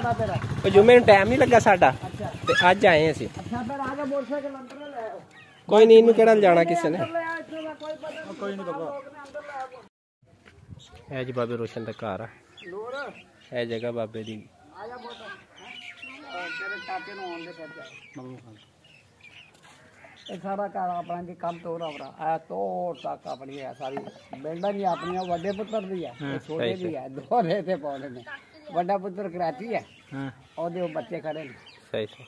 जुम्मे ਨੂੰ ਟਾਈਮ ਨਹੀਂ ਲੱਗਾ ਸਾਡਾ ਤੇ ਅੱਜ ਆਏ ਅਸੀਂ। ਕੋਈ ਨਹੀਂ, ਇਹਨੂੰ ਕਿਹੜਾ ਜਾਣਾ ਕਿਸੇ ਨੇ। ਇਹ ਜੀ ਬਾਬੇ ਰੋਸ਼ਨ ਦਾ ਘਰ ਆ, ਇਹ ਜਗ੍ਹਾ ਬਾਬੇ ਦੀ। सारा घर अपना जी कम तोड़ अपना तोड़ तक अपनी है सारी बिल्डा जी अपनी वड्डे पुत्र भी है छोटे भी है दो रहते पौधे में। वड्डा पुत्र कराची है और बच्चे खड़े ने। सही सही।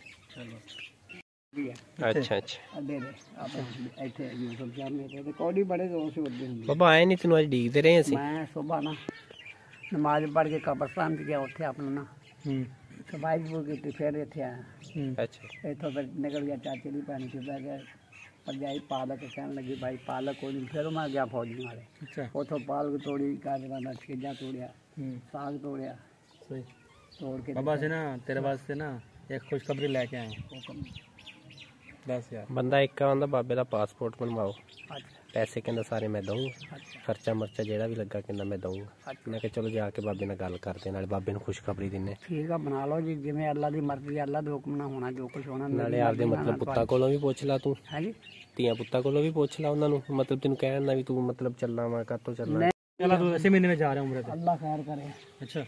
अच्छा अच्छा कोडी बड़े जोर से उड़ते हैं। बाबा आए नहीं तेन अज डीकते रहे ਅਸੀਂ। मैं सुबह ना नमाज पढ़ के कब्रस्तान गया उत्थे अपना ना सफाई की फिर इतने आया। अच्छा इतों फिर निकल गया चाचे की भैन की बह गया भरजाई पालक कहने लगी भाई पालक कोई नहीं। फिर मैं गया फौजी वाले उतों पालक तोड़ी गाजर छिजा तोड़िया साग तोड़िया तोड़ के बाबा से ना तेरे वास्ते ना एक खुशखबरी लेके आए। बस यार बंदा एक आंदा बाबे का पासपोर्ट बनवाओ। पैसे कहना सारे मैं दूँगा, खर्चा मर्चा जेड़ा भी लगा कहना मैं दूँगा। मैं कहा चलो जाके बाबे नाल गल करते नाले बाबे नूं खुशखबरी दिन्ने। ठीक है बना लो जी जिवें अल्लाह दी मर्जी अल्लाह दे हुक्म नाल होना जो कुछ होना। नाले आपदे मतलब पुत्तां कोलों भी पुछ ला तू। हां जी ਧੀਆਂ ਪੁੱਤਾਂ ਕੋਲੋਂ ਵੀ ਪੁੱਛ ਲਾ ਉਹਨਾਂ ਨੂੰ मतलब ਤੈਨੂੰ ਕਹਿਣ ਨਾ ਵੀ ਤੂੰ मतलब ਚੱਲਣਾ ਵਾ ਕਾਤੋਂ ਚੱਲਣਾ। चला तू ऐसे महीने में जा रहा हूं उम्र पे अल्लाह खैर करे। अच्छा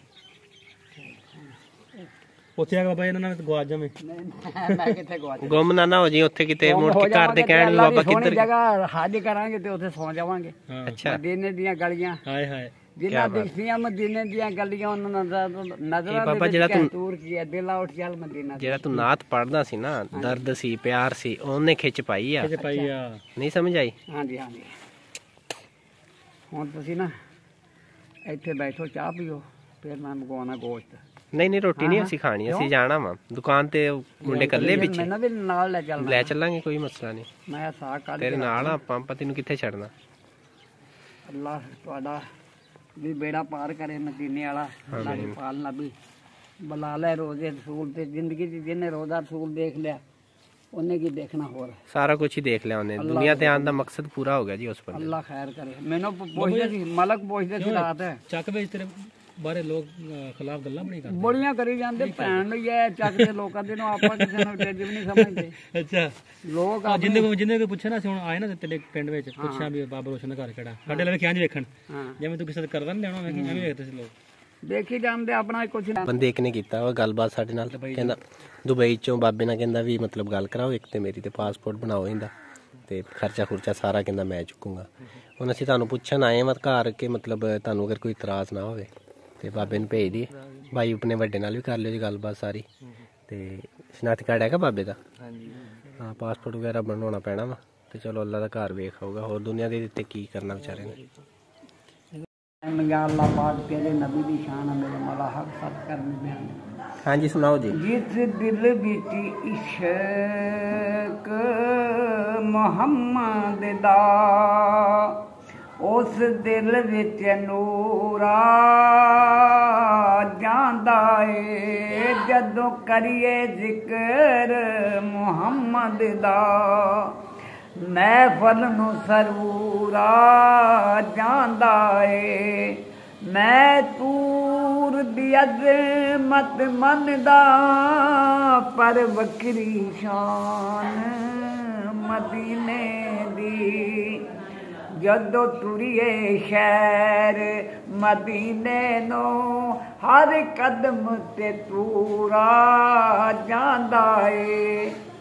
ਉੱਥੇ ਆ ਬਾਬਾ ਇਹਨਾਂ ਨਾਲ ਗਵਾਚ ਜਾਵੇਂ। ਮੈਂ ਕਿੱਥੇ ਗਵਾਚ ਗੁੰਮ ਨਾ ਹੋ ਜੀ ਉੱਥੇ ਕਿਤੇ ਮੁੜ ਕੇ ਘਰ ਦੇ ਕਹਿਣ ਵੀ ਬਾਬਾ ਕਿੱਧਰ ਜਗ੍ਹਾ ਹੱਜ ਕਰਾਂਗੇ ਤੇ ਉੱਥੇ ਸੌ ਜਾਵਾਂਗੇ। ਅੱਛਾ ਮਦੀਨੇ ਦੀਆਂ ਗਲੀਆਂ ਹਾਏ ਹਾਏ ਜਿਨ੍ਹਾਂ ਦਿਖਦੀਆਂ ਮਦੀਨੇ ਦੀਆਂ ਗਲੀਆਂ ਉਹਨਾਂ ਨਜ਼ਰ ਬਾਬਾ ਜਿਹੜਾ ਤੂੰ ਦੂਰ ਕੀ ਹੈ ਦਿਲਾ ਉੱਠ ਚੱਲ ਮਦੀਨਾ। ਜਿਹੜਾ ਤੂੰ ਨਾਤ ਪੜਦਾ ਸੀ ਨਾ ਦਰਦ ਸੀ ਪਿਆਰ ਸੀ ਉਹਨੇ ਖਿੱਚ ਪਾਈ ਆ ਨਹੀਂ ਸਮਝ ਆਈ। ਹਾਂਜੀ ਹਾਂਜੀ ਹੁਣ ਤੁਸੀਂ ਨਾ ਇੱਥੇ ਬੈਠੋ ਚਾਹ ਪੀਓ ਫਿਰ ਮੈਂ ਮੰਗਵਾਉਣਾ ਗੋਸ਼ਤ। नहीं नहीं रोटी नहीं ਅਸੀਂ ਖਾਣੀ ਅਸੀਂ ਜਾਣਾ ਵਾ ਦੁਕਾਨ ਤੇ ਮੁੰਡੇ ਕੱਲੇ ਪਿੱਛੇ ਮੈਨੂੰ ਵੀ ਨਾਲ ਲੈ ਚੱਲਾਂਗੇ ਕੋਈ ਮਸਲਾ ਨਹੀਂ। ਮੈਂ ਸਾਗ ਕੱਢ ਤੇਰੇ ਨਾਲ ਆਪਾਂ ਤੈਨੂੰ ਕਿੱਥੇ ਛੱਡਣਾ। ਅੱਲਾਹ ਤੁਹਾਡਾ ਵੀ ਬੇੜਾ ਪਾਰ ਕਰੇ ਮਦੀਨੇ ਵਾਲਾ ਅੱਲਾਹ ਦੀ ਪਾਲਣਾ ਵੀ ਬੁਲਾ ਲੈ ਰੋਜ਼ੇ ਰਸੂਲ ਤੇ ਜ਼ਿੰਦਗੀ ਦੀ ਜਿਹਨੇ ਰੋਜ਼ਾ ਰਸੂਲ ਦੇਖ ਲਿਆ ਉਹਨੇ ਕੀ ਦੇਖਣਾ ਹੋਰ ਸਾਰਾ ਕੁਝ ਹੀ ਦੇਖ ਲਿਆ ਉਹਨੇ ਦੁਨੀਆ ਤੇ ਆਉਣ ਦਾ ਮਕਸਦ ਪੂਰਾ ਹੋ ਗਿਆ ਜੀ ਉਸ ਬੰਦੇ। ਅੱਲਾਹ ਖੈਰ ਕਰੇ। ਮੈਨੂੰ ਪੁੱਛਦੇ ਸੀ ਮਲਕ ਪੁੱਛਦੇ ਸੀ ਰਾਤ ਚੱਕ ਵੇਚ ਤੇਰੇ ਬਾਰੇ ਲੋਕ ਖਿਲਾਫ ਗੱਲਾਂ ਬੜੀਆਂ ਕਰੀ ਜਾਂਦੇ ਭੈਣ ਨੂੰ ਇਹ ਚੱਕ ਦੇ ਲੋਕਾਂ ਦੇ ਨੂੰ ਆਪਾਂ ਕਿਸੇ ਨੂੰ ਟੇਜ ਵੀ ਨਹੀਂ ਸਮਝਦੇ। ਅੱਛਾ ਲੋਕ ਜਿੰਨੇ ਕੋਈ ਪੁੱਛੇ ਨਾ ਅਸੀਂ ਹੁਣ ਆਏ ਨਾ ਤੇਰੇ ਪਿੰਡ ਵਿੱਚ ਪੁੱਛਿਆ ਵੀ ਬਾਬਾ ਰੋਸ਼ਨ ਦਾ ਘਰ ਕਿਹੜਾ ਸਾਡੇ ਲਈ ਕਿਹਾਂ ਵੇਖਣ ਜਿਵੇਂ ਤੂੰ ਕਿਸੇ ਦਾ ਕਰਦਾ ਨਹੀਂ ਲੈਣਾ ਮੈਂ ਕਿਵੇਂ ਵੇਖਦੇ ਸੀ ਲੋਕ ਦੇਖੀ ਜਾਂਦੇ ਆਪਣਾ ਕੁਝ ਬੰਦੇ ਇੱਕ ਨੇ ਕੀਤਾ ਉਹ ਗੱਲਬਾਤ ਸਾਡੇ ਨਾਲ ਕਹਿੰਦਾ ਦੁਬਈ ਚੋਂ ਬਾਬੇ ਨਾਲ ਕਹਿੰਦਾ ਵੀ मतलब ਗੱਲ ਕਰਾਓ ਇੱਕ ਤੇ ਮੇਰੀ ਤੇ ਪਾਸਪੋਰਟ ਬਣਾਓ ਇਹਦਾ ਤੇ ਖਰਚਾ ਖੁਰਚਾ ਸਾਰਾ ਕਹਿੰਦਾ ਮੈਂ ਚੁੱਕੂੰਗਾ। ਹੁਣ ਅਸੀਂ ਤੁਹਾਨੂੰ ਪੁੱਛਣ ਆਏ ਹਾਂ ਘਰ ਕੇ मतलब ਤੁਹਾਨੂੰ ਅਗਰ ਕੋਈ ਇਤਰਾਜ਼ ਨਾ ਹੋਵੇ ਤੇ ਬਾਬੇ ਨੂੰ ਭੇਜ ਦੀ ਭਾਈ ਆਪਣੇ ਵੱਡੇ ਨਾਲ ਵੀ ਕਰ ਲਿਓ ਜੀ ਗੱਲਬਾਤ ਸਾਰੀ ਤੇ ਸ਼ਨਾਖਤੀ ਕਾਰਡ ਹੈਗਾ ਬਾਬੇ ਦਾ। ਹਾਂਜੀ ਹਾਂ ਪਾਸਪੋਰਟ ਵਗੈਰਾ ਬਣਾਉਣਾ ਪੈਣਾ ਵਾ ਤੇ ਚਲੋ ਅੱਲਾ ਦਾ ਘਰ ਵੇਖ ਆਊਗਾ ਹੋਰ ਦੁਨੀਆ ਦੇ ਦਿੱਤੇ ਕੀ ਕਰਨਾ ਵਿਚਾਰੇ ਨੇ। अल्लाह पाक तेरे नबी दी शान मेरे मौला हक सत करने बयान। हाँ जी सुनाओ जी। जिस दिल विच इश्क मुहम्मद दा उस दिल विच नूर आ जांदा ए जदों करिए जिक्र मुहम्मद दा महफल नूं सरूरा जांदा ए। मैं तूर दी अज़मत मनदा पर वक्री शान मदीने दी जदों तुरिए शहर मदीने नो हर कदम ते तूरा जांदा ए।